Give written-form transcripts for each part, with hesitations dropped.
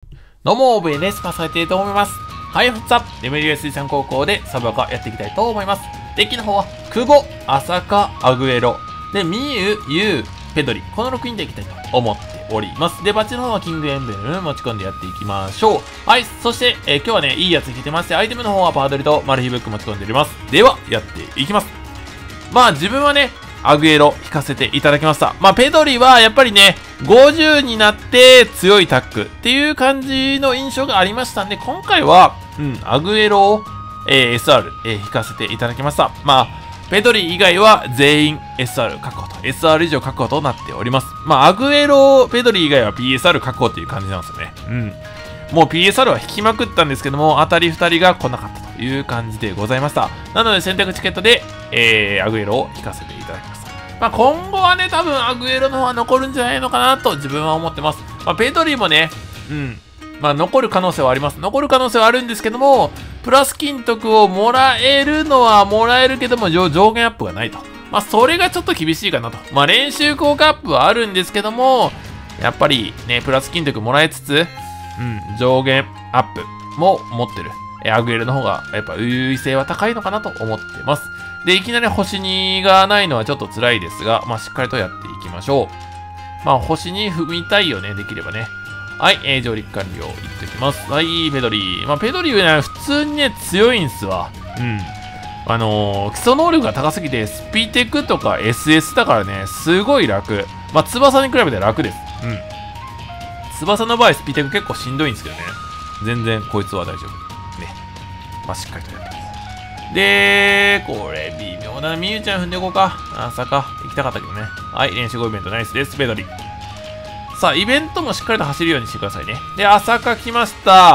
どうも、ベネスパされていると思います。はい、ふつは、レベル水産高校でサブアカやっていきたいと思います。デッキの方は、久保、浅香、アグエロ、で、ミユ、ユウ、ペドリ、この6人でいきたいと思っております。で、バッチの方はキングエンブレム持ち込んでやっていきましょう。はい、そして、今日はね、いいやつ引いてまして、アイテムの方はパードリとマルヒブック持ち込んでおります。では、やっていきます。まあ、自分はね、アグエロ引かせていただきました。まあ、ペドリはやっぱりね、50になって強いタックっていう感じの印象がありましたんで、今回は、アグエロを、SR、引かせていただきました。まあ、ペドリ以外は全員 SR 確保と、SR 以上確保となっております。まあ、アグエロ、ペドリ以外は PSR 確保っていう感じなんですよね。もう PSR は引きまくったんですけども、当たり2人が来なかったという感じでございました。なので選択チケットで、アグエロを引かせていただきました。まあ、今後はね、多分アグエロの方は残るんじゃないのかなと自分は思ってます。まあ、ペドリもね、まあ、残る可能性はあります。残る可能性はあるんですけども、プラス金徳をもらえるのはもらえるけども、上限アップがないと。まあ、それがちょっと厳しいかなと。まあ、練習効果アップはあるんですけども、やっぱりね、プラス金徳もらいつつ、上限アップも持ってる。アグエルの方が、やっぱ優位性は高いのかなと思ってます。で、いきなり星2がないのはちょっと辛いですが、まあ、しっかりとやっていきましょう。まあ、星2踏みたいよね、できればね。はい、上陸完了、いってきます。はい、ペドリ。まあ、ペドリはね、普通にね、強いんすわ。基礎能力が高すぎて、スピテクとか SS だからね、すごい楽。まあ、翼に比べて楽です。翼の場合、スピテク結構しんどいんですけどね。全然、こいつは大丈夫。ね。まあ、しっかりとやっていこう。で、これ、微妙だな。みゆちゃん踏んでいこうか。朝か。行きたかったけどね。はい、練習後イベントナイスです。ペドリ。さあ、イベントもしっかりと走るようにしてくださいね。で、朝か来ました。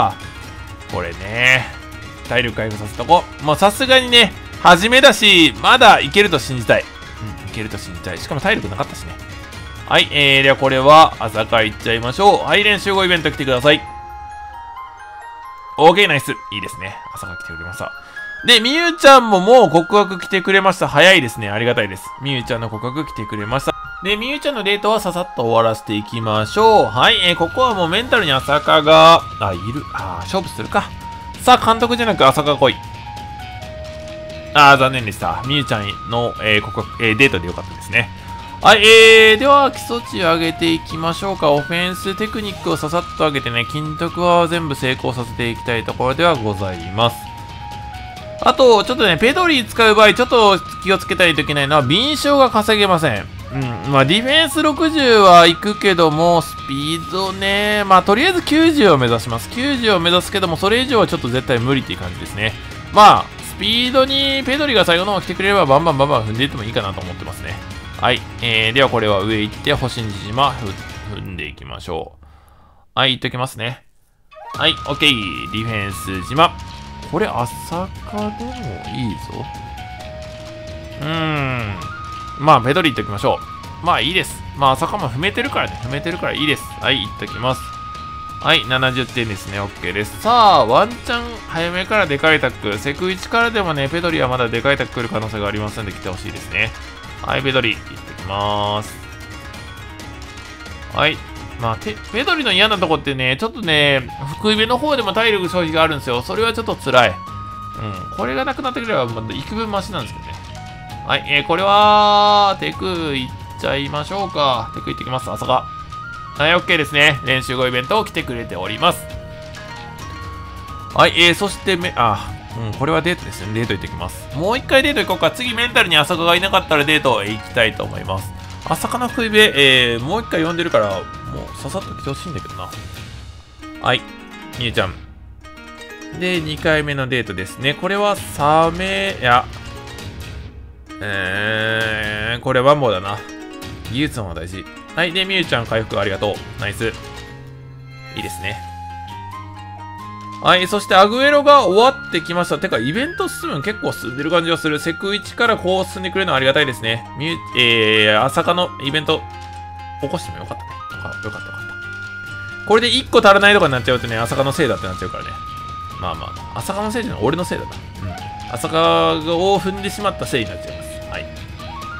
これね。体力回復させとこう。もうさすがにね、初めだし、まだいけると信じたい。いけると信じたい。しかも体力なかったしね。はい、ではこれは朝か行っちゃいましょう。はい、練習後イベント来てください。OK、ナイス。いいですね。朝か来てくれました。で、みゆちゃんももう告白来てくれました。早いですね。ありがたいです。みゆちゃんの告白来てくれました。で、みゆちゃんのデートはささっと終わらせていきましょう。はい、ここはもうメンタルに朝香が、いる。勝負するか。さあ、監督じゃなく朝香来い。残念でした。みゆちゃんの、告白、デートでよかったですね。はい、では基礎値上げていきましょうか。オフェンステクニックをささっと上げてね、金徳は全部成功させていきたいところではございます。あと、ちょっとね、ペドリ使う場合、ちょっと気をつけたいといけないのは、敏捷が稼げません。まあ、ディフェンス60は行くけども、スピードね、まあ、とりあえず90を目指します。90を目指すけども、それ以上はちょっと絶対無理っていう感じですね。まあ、スピードにペドリが最後の方来てくれれば、バンバン踏んでいってもいいかなと思ってますね。はい。ではこれは上行って、星に島踏んでいきましょう。はい、行っときますね。はい、OK。ディフェンス島。これ、朝香でもいいぞ。まあ、ペドリ行っときましょう。まあ、いいです。まあ、朝香も踏めてるからね。踏めてるからいいです。はい、行っときます。はい、70点ですね。OK です。さあ、ワンチャン早めからでかいタック。セク1からでもね、ペドリはまだでかいタック来る可能性がありますので来てほしいですね。はい、ペドリ、行ってきまーす。はい。まあ、ペドリの嫌なとこってね、ちょっとね、福井部の方でも体力消費があるんですよ。それはちょっと辛い。これがなくなってくれれば、幾分マシなんですけどね。はい、これは、テクいっちゃいましょうか。テクいってきます、朝が。はい、OK ですね。練習後イベントを来てくれております。はい、そして、これはデートですね。デート行ってきます。もう一回デート行こうか。次メンタルに朝香がいなかったらデート行きたいと思います。朝香の福井部、もう一回呼んでるから、もうささっと来てほしいんだけどな。はい、みゆちゃん。で、2回目のデートですね。これはこれワンボーだな。技術の方が大事。はい、で、みゆちゃん回復ありがとう。ナイス。いいですね。はい、そしてアグエロが終わってきました。てか、イベント進むの結構進んでる感じがする。セク1からこう進んでくれるのはありがたいですね。朝香のイベント、起こしてもよかったね。よかった。これで1個足らないとかになっちゃうとね、朝香のせいだってなっちゃうからね。まあ、朝香のせいじゃない、俺のせいだな。朝香を踏んでしまったせいになっちゃいます。はい。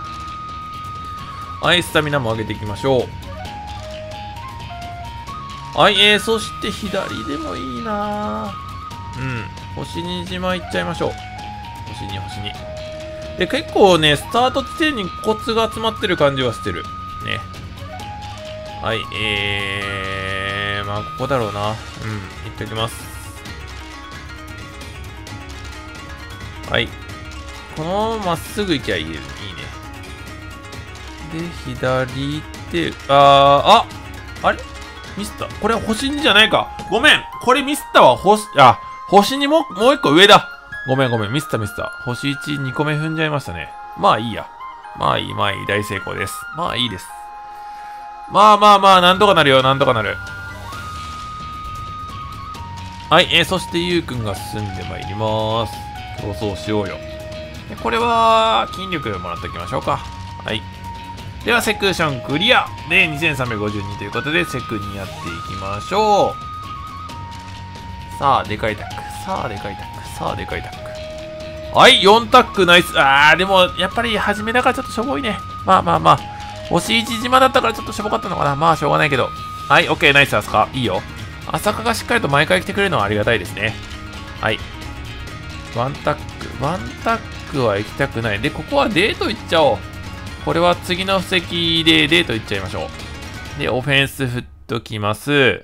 はい、スタミナも上げていきましょう。 はい、そして左でもいいな。うん。星2島行っちゃいましょう。星2、星2。で、結構ね、スタート地点にコツが集まってる感じはしてる。ね。はい、まあ、ここだろうな。うん、行っておきます。はい。このまままっすぐ行きゃいいね。で、左行って、あれミスった。これ星2じゃないか。ごめん。これミスったわ。星2もう一個上だ。ごめん。ミスった。星1、2個目踏んじゃいましたね。まあいいや。まあいい。大成功です。まあいいです。まあ、なんとかなるよ。なんとかなる。はい、そしてゆうくんが進んでまいります。競争しようよ。でこれは、筋力もらっておきましょうか。はい。では、セクションクリアで2352ということで、セクにやっていきましょう。さあ、でかいタック。はい、4タック、ナイス。でも、やっぱり、初めだからちょっとしょぼいね。まあ。星1島だったからちょっとしょぼかったのかな。まあ、しょうがないけど。はい、オッケー、ナイス、アスカ。いいよ。アサカがしっかりと毎回来てくれるのはありがたいですね。はい。ワンタックは行きたくない。で、ここはデート行っちゃおう。これは次の布石でデート行っちゃいましょう。で、オフェンス振っときます。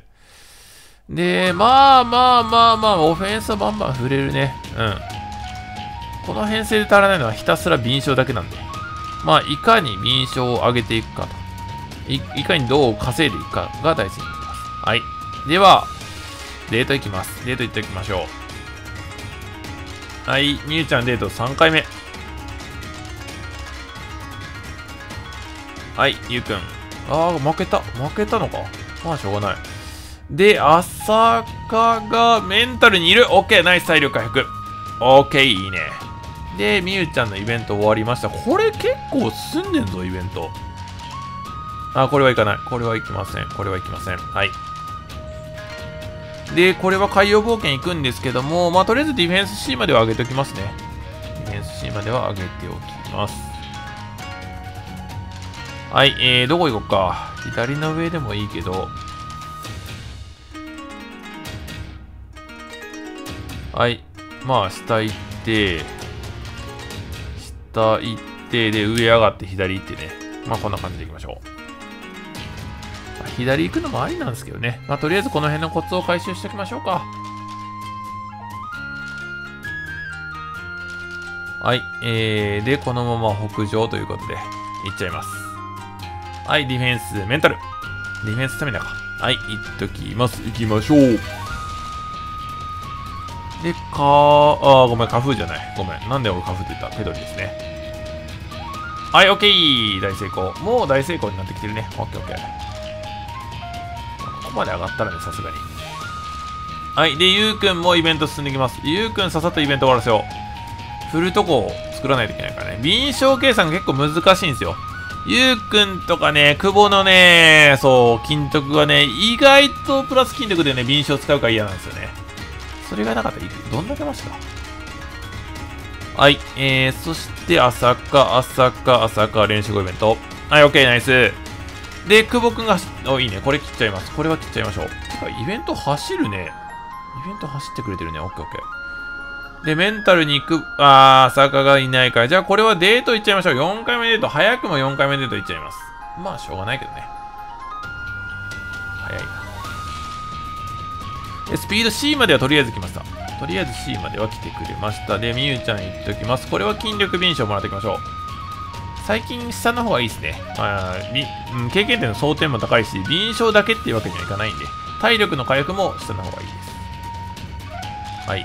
で、まあ、オフェンスはバンバン振れるね。うん。この編成で足らないのはひたすら敏捷だけなんで。まあ、いかに敏捷を上げていくかと。いかにどう稼いでいくかが大事になります。はい。では、デート行きます。デート行っておきましょう。はい、みゆちゃんデート3回目。はい、ゆうくん。負けたのか。まあ、しょうがない。で、朝香がメンタルにいる。オッケー、ナイス体力回復。オッケー、いいね。で、みゆちゃんのイベント終わりました。これ結構進んでんぞ、イベント。これはいかない。これはいきません。はい。で、これは海洋冒険行くんですけども、まあ、とりあえずディフェンス C までは上げておきますね。ディフェンス C までは上げておきます。はい、どこ行こうか。左の上でもいいけど。はい。まあ、下行って、で、上上がって左行ってね。まあ、こんな感じで行きましょう。左行くのもありなんですけどね。まあ、とりあえずこの辺のコツを回収しておきましょうか。はい。で、このまま北上ということで、行っちゃいます。はい、ディフェンス、メンタル。ディフェンススタミナか。はい、行っときます。行きましょう。で、ごめん、カフーじゃない。ごめん。なんで俺カフーって言った？ペドリですね。はい、オッケー。大成功。もう大成功になってきてるね。オッケーオッケー。ここまで上がったらね、さすがに。はい。で、ゆうくんもイベント進んでいきます。ゆうくんささっとイベント終わらせよう。振るとこを作らないといけないからね。敏捷計算が結構難しいんですよ。ゆうくんとかね、久保のね、そう、金徳がね、意外とプラス金徳でね、敏捷を使うから嫌なんですよね。それがなかったらどんだけマシか。はい。そして、朝香、練習後イベント。はい、OK、ナイス。で、久保くんが、いいね。これ切っちゃいます。これは切っちゃいましょう。てか、イベント走るね。イベント走ってくれてるね。OK。で、メンタルに行く、朝香がいないから。じゃあ、これはデート行っちゃいましょう。4回目デート。早くも4回目デート行っちゃいます。まあ、しょうがないけどね。早いな。で、スピード C まではとりあえず来ました。とりあえず C までは来てくれました。で、みゆちゃん言っときます。これは筋力敏捷をもらっておきましょう。最近下の方がいいですね。経験点の争点も高いし、敏捷だけっていうわけにはいかないんで、体力の回復も下の方がいいです。はい。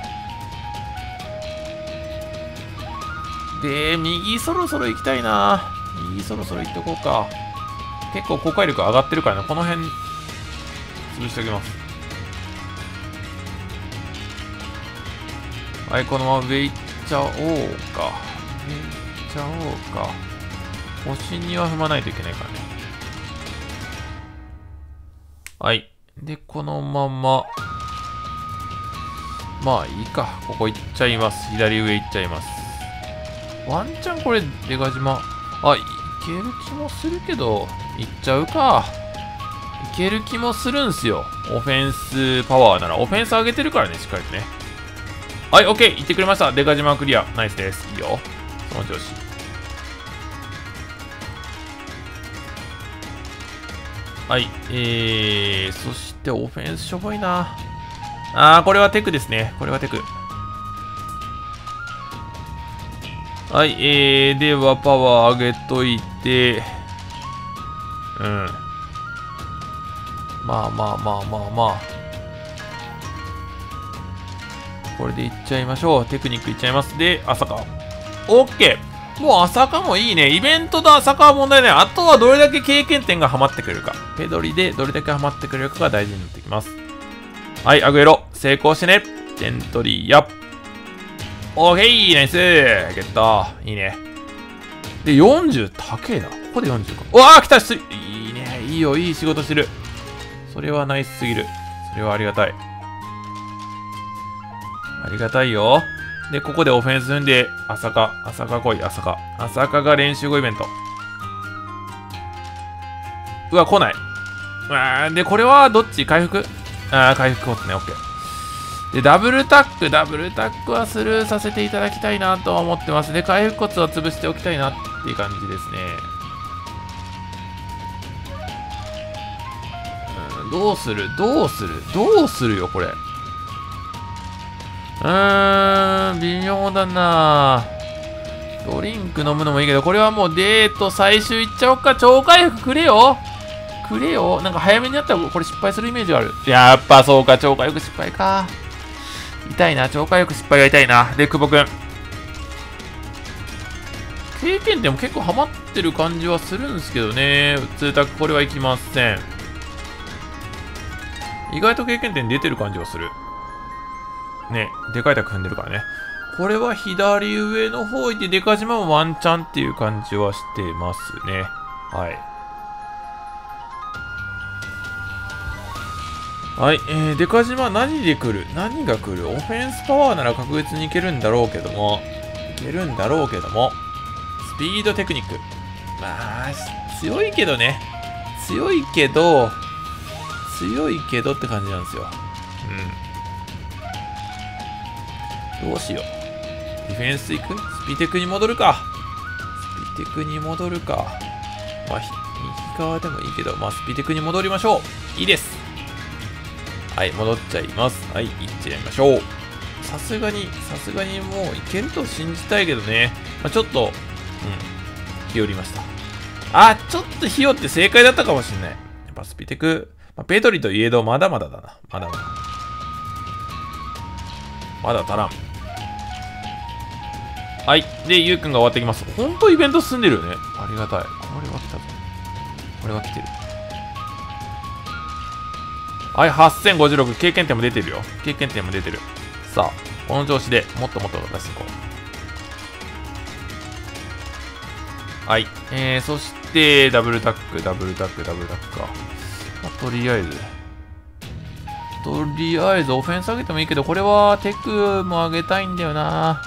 で、右そろそろ行きたいな。右そろそろ行っとこうか。結構公開力上がってるからね、この辺、潰しておきます。はい、このまま上行っちゃおうか。上行っちゃおうか。星には踏まないといけないからね。はい。で、このまま。まあいいか。ここ行っちゃいます。左上行っちゃいます。ワンチャンこれ、出賀島。いける気もするけど、行っちゃうか。 いける気もするんすよ。オフェンスパワーなら。オフェンス上げてるからね、しっかりとね。はい、オッケー。言ってくれました。デカ島クリア。ナイスです。いいよ。その調子。はい。そしてオフェンスしょぼいな。これはテクですね。これはテク。はい、ではパワー上げといて、まあ。これでいっちゃいましょう。テクニックいっちゃいます。で、朝香。オッケー。もう朝香もいいね。イベントと朝香は問題ない。あとはどれだけ経験点がハマってくれるか。ペドリでどれだけハマってくれるかが大事になってきます。はい、アグエロ。成功してね。ジェントリーや。オーケー、ナイスゲット。いいね。で、40、高えな。ここで40か。うわー、来たいいね。いいよ、いい仕事してる。それはナイスすぎる。それはありがたい。ありがたいよ。で、ここでオフェンス踏んで、朝香来い、朝香が練習後イベント。うわ、来ない。で、これはどっち回復回復コースね、オッケー。で、ダブルタックはスルーさせていただきたいなとは思ってます。で、回復骨は潰しておきたいなっていう感じですね。どうするよ、これ。微妙だな。ドリンク飲むのもいいけど、これはもうデート最終いっちゃおうか。超回復くれよ。なんか早めにやったらこれ失敗するイメージがある。やっぱそうか、超回復失敗か。痛いな、超回復失敗が痛いな。で、久保くん。経験点も結構ハマってる感じはするんですけどね。通卓これはいきません。意外と経験点出てる感じはする。ね、でかいタク踏んでるからね。これは左上の方いて、デカ島もワンチャンっていう感じはしてますね。はい。はい、デカ島何が来る？オフェンスパワーなら確実にいけるんだろうけども、スピードテクニック。まあ、強いけどね。強いけどって感じなんですよ。どうしよう。ディフェンス行く？スピテクに戻るか。まあ、右側でもいいけど、まあ、スピテクに戻りましょう。いいです。はい、戻っちゃいます。はい、行っちゃいましょう。さすがにもういけると信じたいけどね。まあ、ちょっと、ひよりました。ちょっとひよって正解だったかもしれない。やっぱスピテク、ペドリといえど、まだまだだな。まだ足らん。はい。で、ゆうくんが終わってきます。ほんとイベント進んでるよね。ありがたい。これは来たぞ。これは来てる。はい、8056。経験点も出てるよ。さあ、この調子でもっともっと出していこう。はい。そして、ダブルタックか。とりあえずオフェンス上げてもいいけど、これはテクも上げたいんだよな。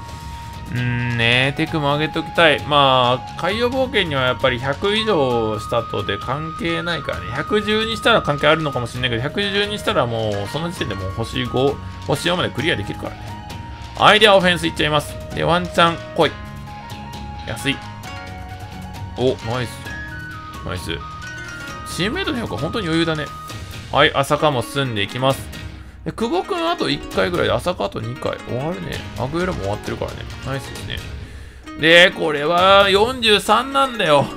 テクも上げておきたい。まあ、海洋冒険にはやっぱり100以上したとで関係ないからね。110にしたら関係あるのかもしれないけど、110にしたらもう、その時点でもう星5、星4までクリアできるからね。アイデアオフェンスいっちゃいます。で、ワンチャン来い。安い。お、ナイス。チームメイトの評価本当に余裕だね。はい、朝香も進んでいきます。で、久保くんあと1回ぐらいで、朝香あと2回。終わるね。アグエロも終わってるからね。ナイスですね。で、これは43なんだよ。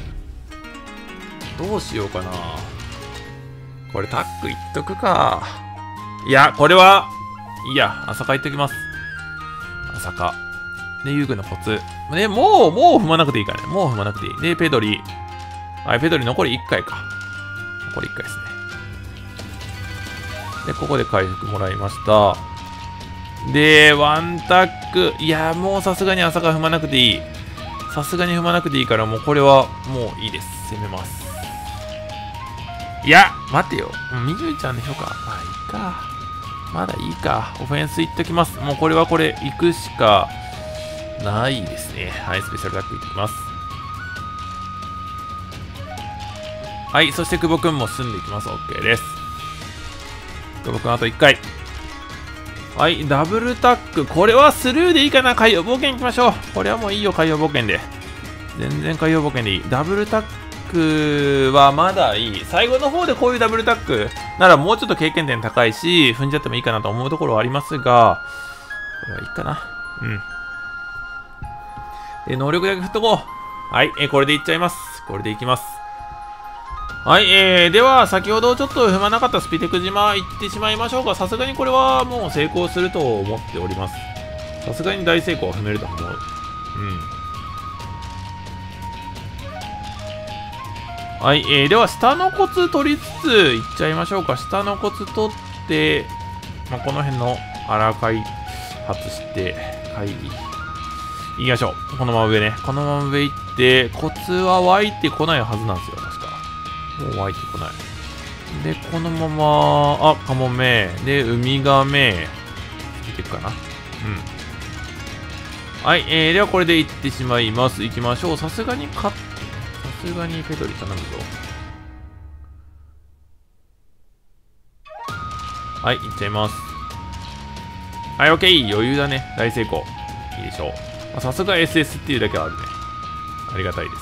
どうしようかな。これタックいっとくか。いや、これは、いや、朝香いっときます。朝香。で、ゆうくんのコツ。で、もう踏まなくていいからね。で、ペドリ。はい、ペドリ残り1回か。残り1回ですね。で、ここで回復もらいました。で、ワンタック。いや、もうさすがに朝香踏まなくていい。から、もうこれはもういいです。攻めます。いや、待てよ。みじゅいちゃんの評価。まだいいか。オフェンスいっときます。もうこれは行くしかないですね。はい、スペシャルタックいってきます。 はい、そして久保くんも進んでいきます。OK です。久保くんあと1回。はい、ダブルタック。これはスルーでいいかな。海洋冒険行きましょう。これはもういいよ、海洋冒険で。全然海洋冒険でいい。ダブルタックはまだいい。最後の方でこういうダブルタックならもうちょっと経験点高いし、踏んじゃってもいいかなと思うところはありますが、これはいいかな。で、能力だけ振っとこう。はい、これでいっちゃいます。これでいきます。はい、では、先ほどちょっと踏まなかったスピテク島行ってしまいましょうか。さすがにこれはもう成功すると思っております。さすがに大成功は踏めると思う。はい、では、下のコツ取りつつ行っちゃいましょうか。下のコツ取って、この辺の荒開発して、会議。行きましょう。このまま上ね。このまま上行って、コツは湧いてこないはずなんですよ、確か。もう湧いてこない。で、このまま、カモメ。で、ウミガメ。見ていくかな。はい、ではこれで行ってしまいます。行きましょう。さすがにペドリ頼むぞ。はい、行っちゃいます。はい、OK。余裕だね。大成功。いいでしょう。さすが SS っていうだけはあるね。ありがたいです。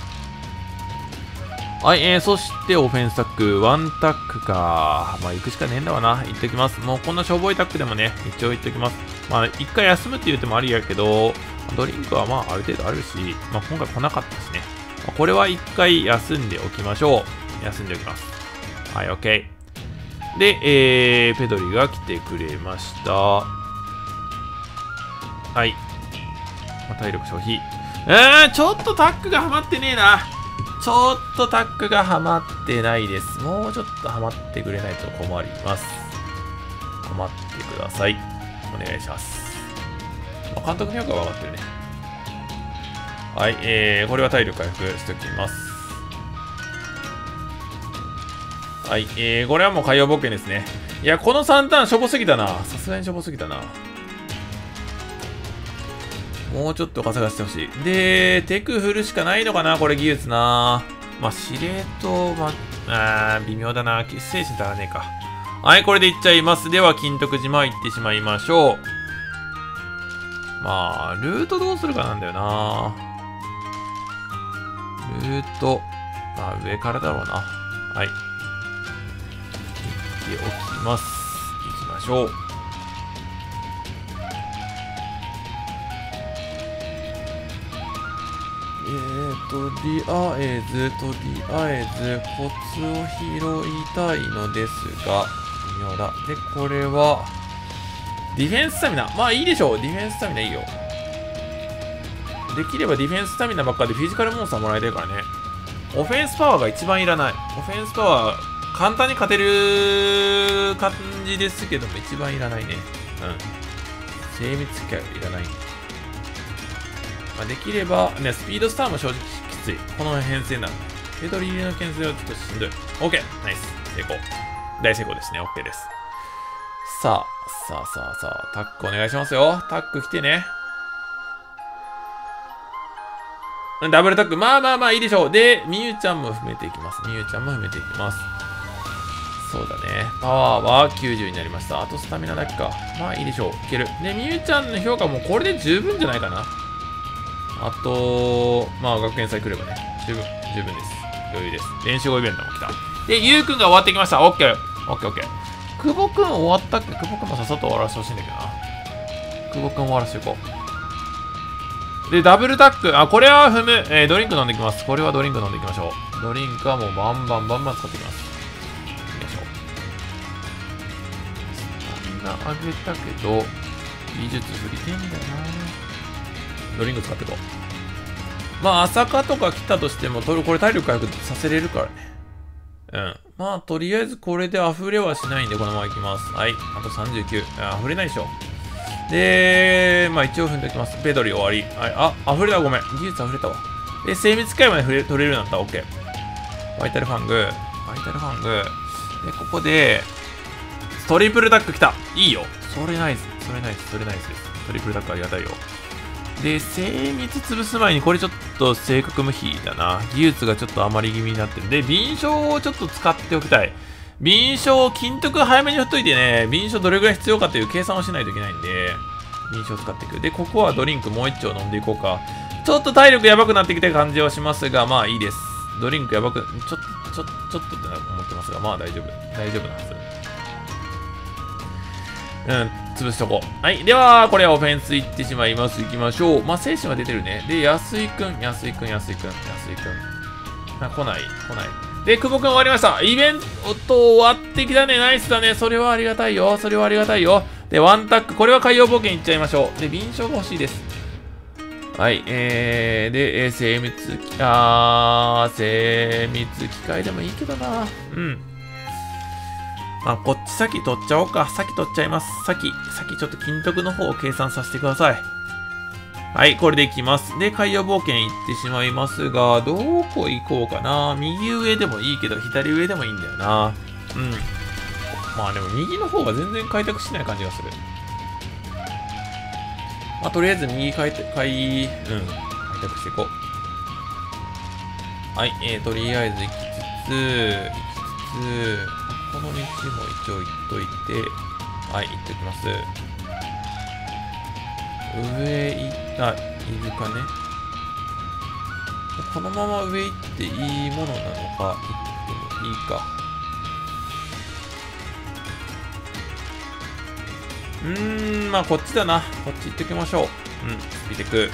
はい、そしてオフェンスタック、ワンタックか。行くしかねえんだわな。言っときます。もうこんなしょぼいタックでもね、一応言っときます。一回休むって言ってもありやけど、ドリンクはある程度あるし、今回来なかったしね。これは一回休んでおきましょう。休んでおきます。はい、OK。で、ペドリが来てくれました。はい。体力消費。ちょっとタックがはまってねえな。ちょっとタックがはまってないです。もうちょっとはまってくれないと困ります。困ってください。お願いします。監督の評価は上がってるね。はい、これは体力回復しておきます。はい、これはもう海洋冒険ですね。いや、この3ターンしょぼすぎたな。さすがにしょぼすぎたな。もうちょっと稼がせてほしい。で、テク振るしかないのかな、これ技術な。司令塔、微妙だな。精神足らねえか。はい、これでいっちゃいます。では、金徳島行ってしまいましょう。ルートどうするかなんだよな。ルート、上からだろうな。はい。行っておきます。行きましょう。とりあえず、コツを拾いたいのですが、微妙だ。で、これは、ディフェンススタミナ。いいでしょう。ディフェンススタミナいいよ。できればディフェンススタミナばっかでフィジカルモンスターもらいたいからね。オフェンスパワーが一番いらない。オフェンスパワー、簡単に勝てる感じですけども、一番いらないね。精密機械はいらない。できれば、ね、スピードスターも正直きつい。この編成なんで。ペドリ入りの牽制はちょっとしんどい。OK! ナイス。成功。大成功ですね。OK です。さあ、タックお願いしますよ。タック来てね。ダブルタック。いいでしょう。で、みゆちゃんも含めていきます。そうだね。パワーは90になりました。あとスタミナだけか。いいでしょう。いける。で、みゆちゃんの評価もこれで十分じゃないかな。あと、学園祭来ればね。十分です。余裕です。練習後イベントも来た。で、ゆうくんが終わってきました。オッケー。久保くん終わったっけ？久保くんもさっさと終わらせてほしいんだけどな。久保くん終わらせていこう。で、ダブルタック。これは踏む。ドリンク飲んでいきます。これはドリンク飲んでいきましょう。ドリンクはもうバンバン使っていきます。よいしょ。スタミナ上げたけど、技術振りてんだよな。ドリンク使っていこう。朝霞とか来たとしても、これ体力回復させれるからね。とりあえずこれで溢れはしないんで、このままいきます。はい。あと39。溢れないでしょ。で、一応踏んでおきます。ペドリ終わり。はい。溢れた。ごめん。技術溢れたわ。で、精密機械まで取れるようになった。OK。バイタルファング。で、ここで、トリプルタック来た。いいよ。それナイスです。トリプルタックありがたいよ。 で、精密潰す前にこれちょっと正確無比だな。技術がちょっと余り気味になってる。で、敏捷をちょっと使っておきたい。敏捷、金徳早めに振っといてね、敏捷どれぐらい必要かという計算をしないといけないんで、敏捷を使っていく。で、ここはドリンクもう一丁飲んでいこうか。ちょっと体力やばくなってきた感じはしますが、まあいいです。ドリンクやばく、ちょっとって思ってますが、まあ大丈夫。大丈夫なはず。潰しとこう。はい。では、これはオフェンス行ってしまいます。行きましょう。まあ、精神は出てるね。で、安井くん。あ、来ない。で、久保くん終わりました。イベント終わってきたね。ナイスだね。それはありがたいよ。で、ワンタック。これは海洋冒険行っちゃいましょう。で、敏捷が欲しいです。はい。で、精密機械でもいいけどな。うん。まあ、こっち先取っちゃおうか。先取っちゃいます。先ちょっと金徳の方を計算させてください。はい、これでいきます。で、海洋冒険行ってしまいますが、どこ行こうかな。右上でもいいけど、左上でもいいんだよな。うん。まあでも右の方が全然開拓しない感じがする。まあ、とりあえず右開拓していこう。はい、とりあえず行きつつ、この道も一応行っといて、はい、行っておきます。上いるかね。このまま上行っていいものなのか、行ってもいいか。まあこっちだな。こっち行っておきましょう。スピテク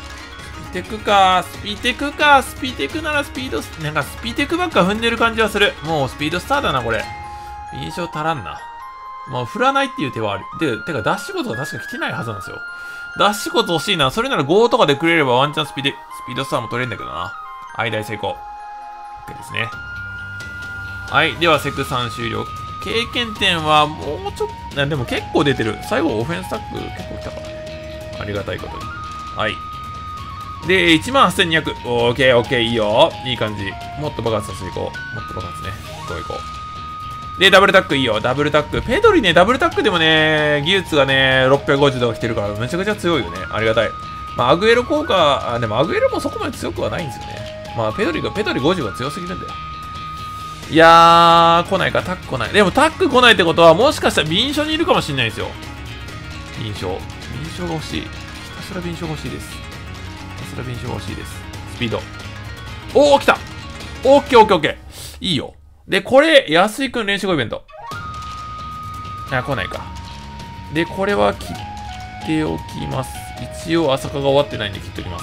ならスピード、なんかスピテクばっか踏んでる感じはする。もうスピードスターだな、これ。印象足らんな。もう振らないっていう手はある。てか、ダッシュコードが確か来てないはずなんですよ。ダッシュコード欲しいな。それなら5とかでくれればワンチャンスピードスターも取れるんだけどな。はい、大成功。OK ですね。はい、ではセク3終了。経験点はもうちょっと、でも結構出てる。最後オフェンスタック結構来たからね。ありがたいことに。はい。で、18200。オーケー、いいよ。いい感じ。もっと爆発させていこう。もっと爆発ね。行こう。で、ダブルタックいいよ。ダブルタック。ペドリね、ダブルタックでもね、技術がね、650とか来てるから、めちゃくちゃ強いよね。ありがたい。まあ、アグエロ効果、でもアグエロもそこまで強くはないんですよね。まあ、ペドリ50が強すぎるんだよ。いやー、来ないか、タック来ない。でもタック来ないってことは、もしかしたら敏捷にいるかもしれないんですよ。敏捷が欲しい。ひたすら敏捷が欲しいです。スピード。おー、来た。オッケー。いいよ。で、これ、安井くん練習後イベント。来ないか。で、これは切っておきます。一応、朝霞が終わってないんで切っておきます。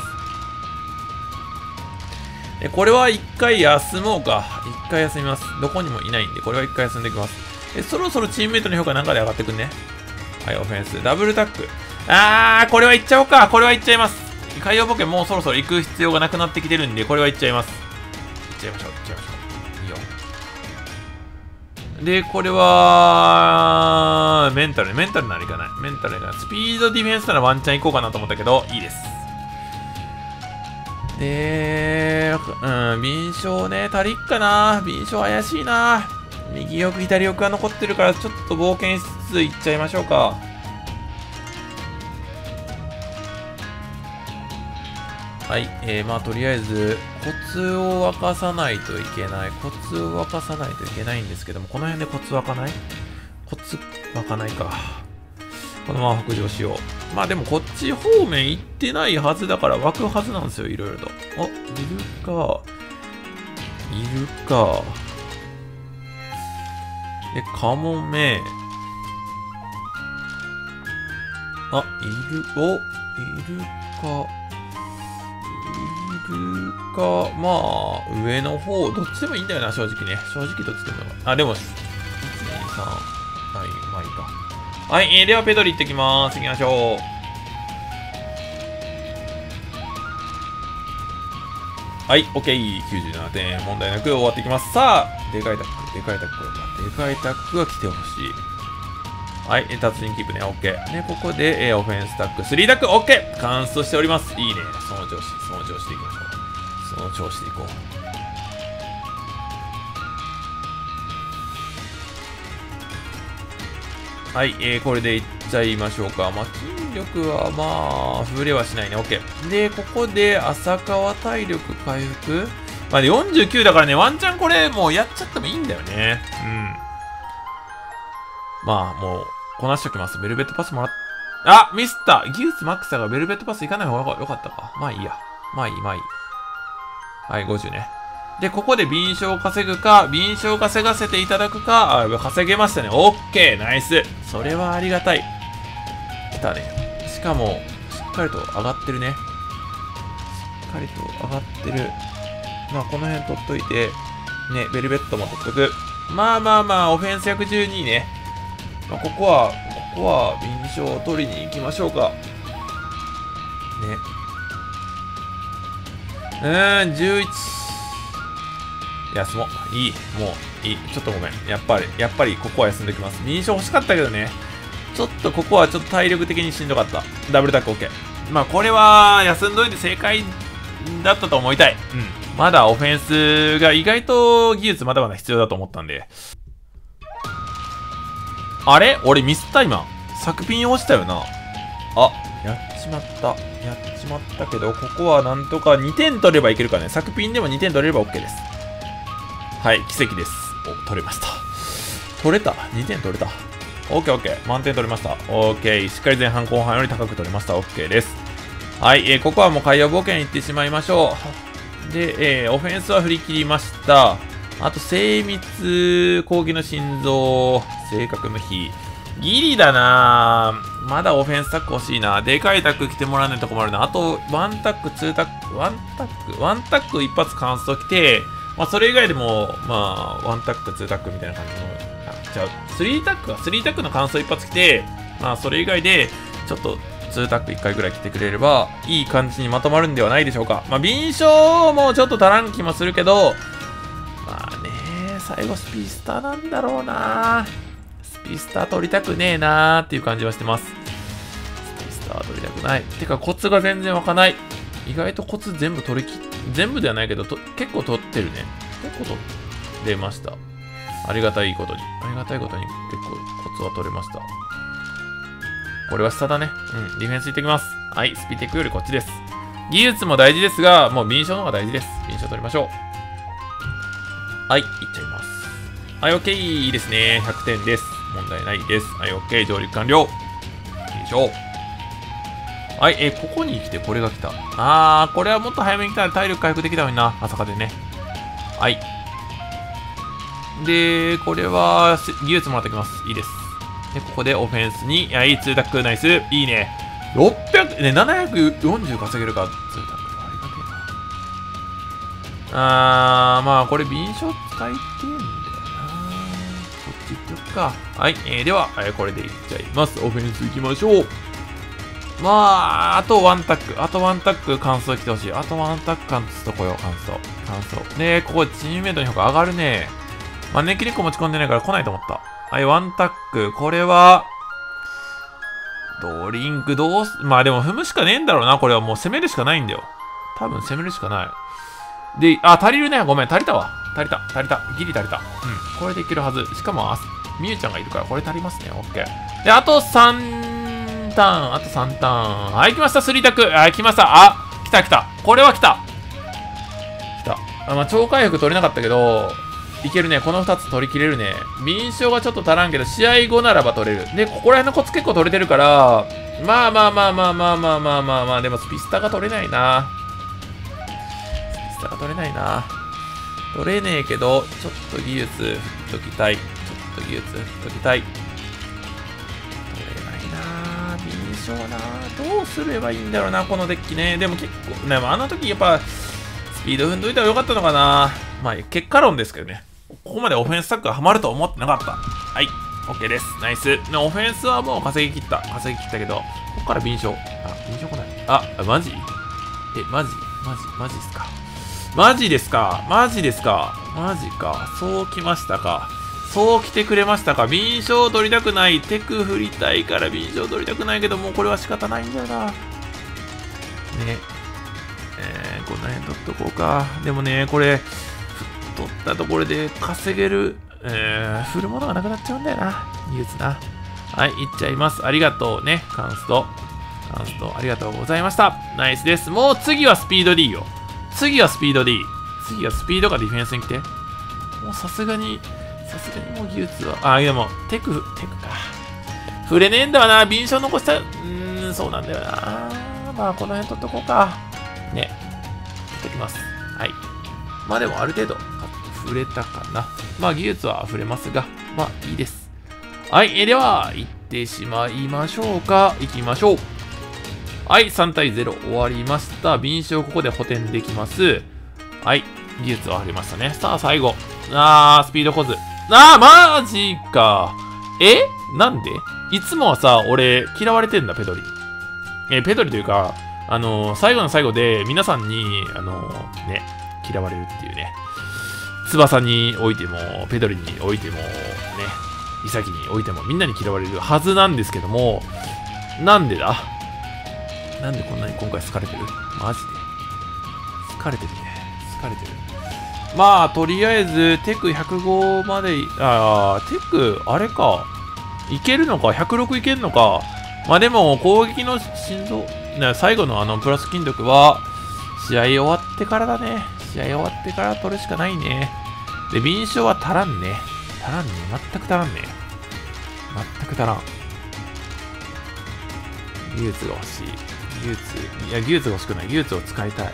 で、これは一回休もうか。一回休みます。どこにもいないんで、これは一回休んでいきます。で、そろそろチームメイトの評価なんかで上がってくんね。はい、オフェンス。ダブルタック。これは行っちゃおうか。これは行っちゃいます。海洋冒険もうそろそろ行く必要がなくなってきてるんで、これは行っちゃいます。行っちゃいましょう。いいよ。で、これは、メンタルならいかない。スピードディフェンスならワンチャン行こうかなと思ったけど、いいです。で、敏捷ね、足りっかな。敏捷怪しいな。右奥、左奥が残ってるから、ちょっと冒険しつつ行っちゃいましょうか。はい、まあとりあえずコツを沸かさないといけないんですけども、この辺でコツ沸かないか。このまま北上しよう。まあでもこっち方面行ってないはずだから湧くはずなんですよ、いろいろと。いるか。で、カモメ。いるか。まあ、上の方、どっちでもいいんだよな、正直ね。どっちでも。でも、1、2、3。はい、まあいいか。はい、ではペドリ行ってきます。行きましょう。はい、OK。97点。問題なく終わっていきます。さあ、でかいタックが来てほしい。はい、達人キープね、OK。で、ここで、オフェンスタック、3タック、OK。完走しております。いいね。その調子でいきましょう。その調子でいこう。 はい、これでいっちゃいましょうか。まあ、筋力はまあ、触れはしないね。OK。で、ここで、浅川体力回復。まあ、49だからね、ワンチャンこれ、もうやっちゃってもいいんだよね。うん。まあ、もう、こなしときます。ベルベットパスもらっ、あミスった。技術マックスだからベルベットパスいかない方がよかったか。まあいいや。まあいい。はい、50ね。で、ここで敏捷を稼ぐか、敏捷を稼がせていただくか、稼げましたね。オッケー、ナイス。それはありがたい。来たね。しかも、しっかりと上がってるね。しっかりと上がってる。まあ、この辺取っといて、ね、ベルベットも取っとく。まあ、オフェンス112ね。まあ、ここは、敏捷を取りに行きましょうか。ね。11。休もう。いい。もう、いい。ちょっとごめん。やっぱり、ここは休んできます。敏捷欲しかったけどね。ちょっと、ここはちょっと体力的にしんどかった。ダブルタック OK。まあ、これは、休んどいて正解だったと思いたい。うん。まだオフェンスが意外と技術まだまだ必要だと思ったんで。あれ俺ミスった今。作品落ちたよな。あ、やっちまったけど、ここはなんとか2点取ればいけるからね。作品でも2点取れれば OK です。はい、奇跡です。お、取れました。取れた ?2 点取れた。OK。満点取れました。OK。しっかり前半後半より高く取れました。OK です。はい、ここはもう海洋冒険行ってしまいましょう。で、オフェンスは振り切りました。あと、精密、攻撃の心臓、正確無比。ギリだなぁ。まだオフェンスタック欲しいな。でかいタック来てもらわないと困るな。あと、ワンタック、ツータック、ワンタック一発カンスト来て、まあ、それ以外でも、まあ、ワンタック、ツータックみたいな感じの、じゃあ、スリータックのカンスト一発来て、まあ、それ以外で、ちょっと、ツータック1回ぐらい来てくれれば、いい感じにまとまるんではないでしょうか。まあ、敏捷もちょっと足らん気もするけど、まあね、最後スピスタなんだろうな。スピスタ取りたくねえなーっていう感じはしてます。スピスタ取りたくない。てかコツが全然湧かない。意外とコツ全部取りき、全部ではないけど、結構取ってるね。結構取れました。ありがたいことに結構コツは取れました。これは下だね。うん、ディフェンスいってきます。はい、スピテクよりこっちです。技術も大事ですが、もう敏捷の方が大事です。敏捷取りましょう。はい、いっちゃいます。はい、OK。いいですね。100点です。問題ないです。はい、OK。上陸完了。よいしょ。はい、ここに来てこれが来た。これはもっと早めに来たら体力回復できたのにな。朝霞でね。はい。で、これは、技術もらってきます。いいです。で、ここでオフェンスに、いい、ツータック、ナイス。いいね。600、ね、740稼げるか、ツータック。ありがてえな。まあ、これ、敏捷使いてんだよな。こっち行っとくか。はい、では、これでいっちゃいます。オフェンス行きましょう。まあ、あとワンタック、完走来てほしい。あとワンタック、完走とこよ、完走。ねここ、チームメイトの評価上がるね。まあ、ネキリコ持ち込んでないから来ないと思った。はい、ワンタック。これは、ドリンクまあでも踏むしかねえんだろうな。これはもう攻めるしかないんだよ。多分攻めるしかない。で、足りるね。ごめん、足りたわ。足りた。ギリ足りた。うん。これでいけるはず。しかも、みゆちゃんがいるから、これ足りますね。オッケー。で、あと3ターン。はい、来ました。3タック。来ました。来た。これは来た。まあ、超回復取れなかったけど、いけるね。この2つ取り切れるね。敏捷がちょっと足らんけど、試合後ならば取れる。で、ここら辺のコツ結構取れてるから、まあ、でもスピスタが取れないな。取れねえけど、ちょっと技術振っときたい。取れないな。敏捷な。どうすればいいんだろうな、このデッキね。でも結構、ね、あの時やっぱ、スピード踏んどいたらよかったのかな。まあ、結果論ですけどね。ここまでオフェンスタックがハマると思ってなかった。はい。OK です。ナイス。オフェンスはもう稼ぎ切ったけど、ここから敏捷。敏捷来ない。マジマジですか。そう来ましたか。そう来てくれましたか。敏捷を取りたくない。テク振りたいから敏捷を取りたくないけど、もうこれは仕方ないんだよな。ね。この辺取っとこうか。でもね、これ、取ったところで稼げる、振るものがなくなっちゃうんだよな。技術な。 はい、いっちゃいます。ありがとうね。カンスト、ありがとうございました。ナイスです。もう次はスピード D よ。次はスピード D。次はスピードがディフェンスに来て。もうさすがにもう技術は、でも、テクか。触れねえんだわな。敏捷残した、そうなんだよな。まあ、この辺取っとこうか。ね。取ってきます。はい。まあでも、ある程度、触れたかな。まあ、技術は溢れますが、まあ、いいです。はい。では、行ってしまいましょうか。行きましょう。はい。3対0終わりました。敏捷をここで補填できます。はい。技術はありましたね。さあ、最後。スピードコズ。マジか。なんでいつもはさ、俺、嫌われてんだ、ペドリ。ペドリというか、最後の最後で、皆さんに、嫌われるっていうね。翼においても、ペドリにおいても、ね、イサキにおいても、みんなに嫌われるはずなんですけども、なんでだなんでこんなに今回好かれてるマジで。好かれてるね。好かれてる。まあ、とりあえず、テク105まで、テク、あれか。いけるのか ?106 いけるのか。まあでも、攻撃の心臓、最後のプラス筋力は、試合終わってからだね。試合終わってから取るしかないね。で、敏捷は足らんね。足らんね。全く足らんね。全く足らん。技術が欲しい。技術が欲しくない。技術を使いたい。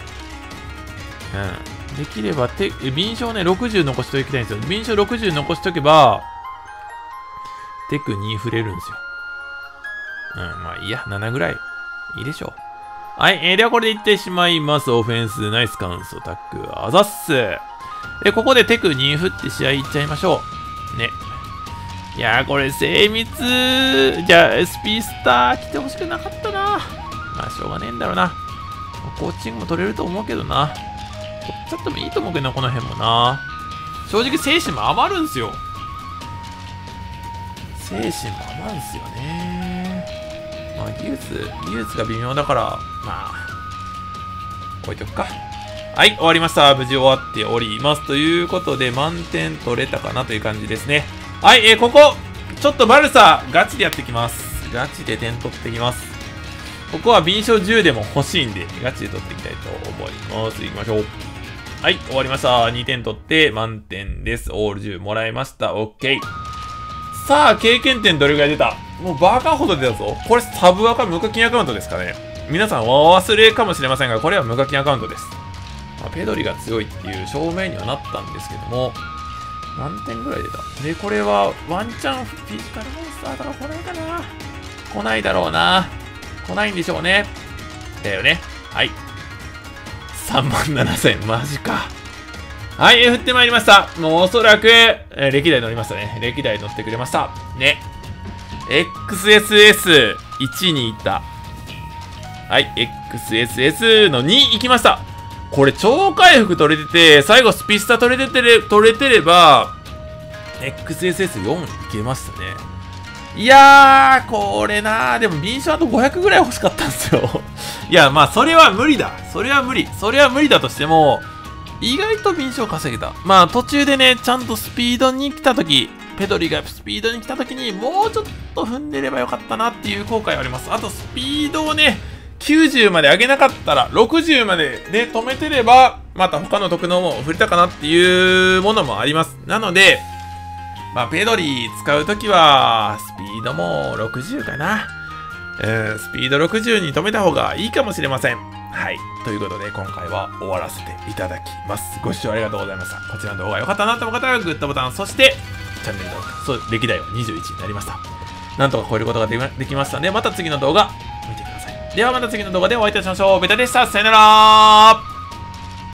できれば、敏捷をね、60残しておきたいんですよ。敏捷60残しておけば、テク2触れるんですよ。まあいいや、7ぐらい。いいでしょう。はい、ではこれでいってしまいます。オフェンス、ナイスカウンス、タック、あざっす。で、ここでテク2振って試合いっちゃいましょう。ね。いやー、これ精密。じゃあ、SP スター来てほしくなかったな。まあ、しょうがねえんだろうな。コーチングも取れると思うけどな。ちょっともいいと思うけどな、この辺もな。正直、精神も余るんすよ。精神も余るんすよね。まあ、技術が微妙だから、まあ、置いとくか。はい、終わりました。無事終わっております。ということで、満点取れたかなという感じですね。はい、ここ、ちょっとバルサ、ガチでやってきます。ガチで点取ってきます。ここは敏捷10でも欲しいんで、ガチで取っていきたいと思います。行きましょう。はい、終わりました。2点取って満点です。オール10もらいました。OK。さあ、経験点どれぐらい出た？もうバカほど出たぞ。これサブアカ無課金アカウントですかね。皆さんお忘れかもしれませんが、これは無課金アカウントです。まあ、ペドリが強いっていう証明にはなったんですけども、何点ぐらい出た？で、これはワンチャンフィジカルモンスターとか来ないかな？来ないだろうな。来ないんでしょうね。だよね。はい。37,000。マジか。はい、振ってまいりました。もうおそらく、歴代乗りましたね。歴代乗ってくれました。ね。XSS1 にいた。はい、XSS の2行きました。これ超回復取れてて、最後スピスタ取れてれば、XSS4 いけましたね。いやー、これなー、でも敏捷あと500ぐらい欲しかったんですよ。いや、まあ、それは無理だ。それは無理だとしても、意外と敏捷を稼げた。まあ、途中でね、ちゃんとスピードに来た時、ペドリがスピードに来た時に、もうちょっと踏んでればよかったなっていう後悔はあります。あと、スピードをね、90まで上げなかったら、60までで止めてれば、また他の特能も振れたかなっていうものもあります。なので、まあ、ペドリ使うときは、スピードも60かな。スピード60に止めた方がいいかもしれません。はい。ということで、今回は終わらせていただきます。ご視聴ありがとうございました。こちらの動画が良かったなと思う方は、グッドボタン、そして、チャンネル登録、そう、歴代は21になりました。なんとか超えることができましたので、また次の動画、見てください。ではまた次の動画でお会いいたしましょう。ベタでした。さよなら。